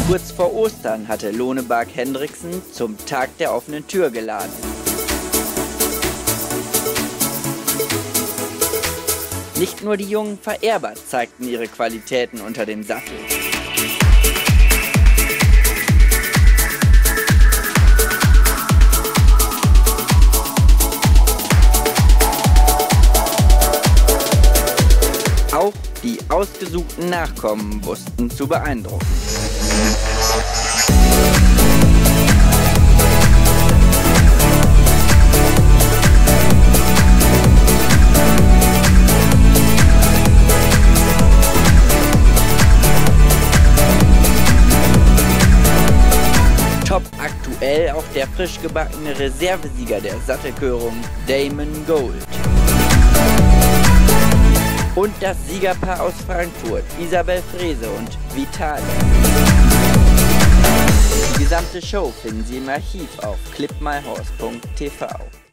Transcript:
Kurz vor Ostern hatte Lonebark Hendriksen zum Tag der offenen Tür geladen. Nicht nur die jungen Vererber zeigten ihre Qualitäten unter dem Sattel. Auch die ausgesuchten Nachkommen wussten zu beeindrucken. Top aktuell auch der frisch gebackene Reservesieger der Sattelkörung Damon Gold. Und das Siegerpaar aus Frankfurt, Isabel Frese und Vitali. Die gesamte Show finden Sie im Archiv auf clipmyhorse.tv.